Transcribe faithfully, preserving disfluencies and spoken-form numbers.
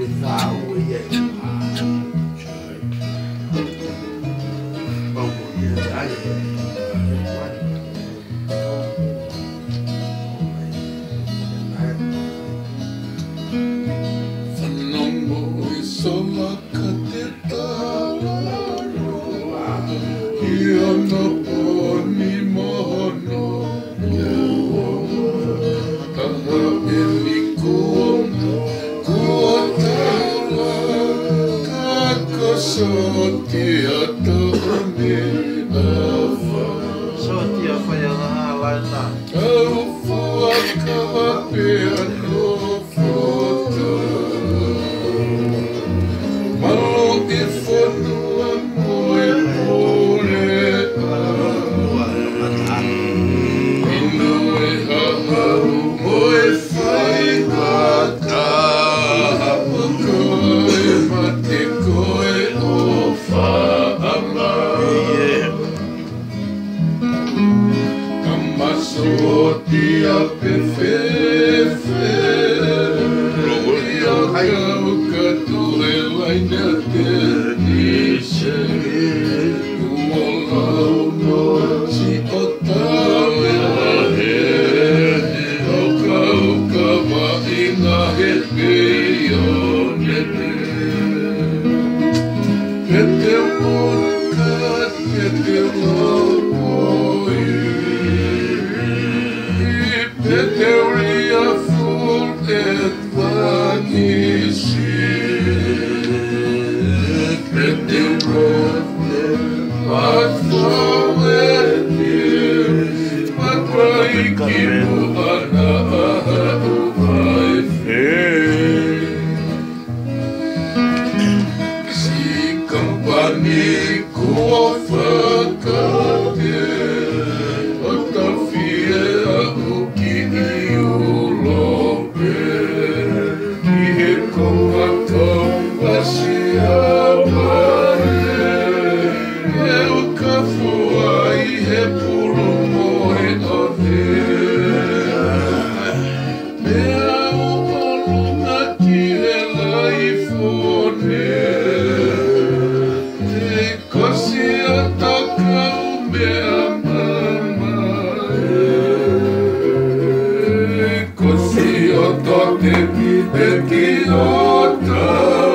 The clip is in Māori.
tahu ya. Bangun dia saya. Sotia tome ava Sotia fayanga laita Alfu akapeano foto Malo ifonua moe pole Inoe hahau moe faigata Koe mate koe Sotia perfefe Rogolia kau katule lainnya terdice Walau no si otawe ahe Kau kau kama ingahet beyonete Kete murkat kete lopoi The theory of full advanishing Let the road pass forward here But like you Si company kuafakate Otafie amuki iulope Ihe komatom basiabare Eu kafua ihe pulumoe ode Mea uolunga kiela ifone Kosi ataka umea mama Kosi atake ki te ki ota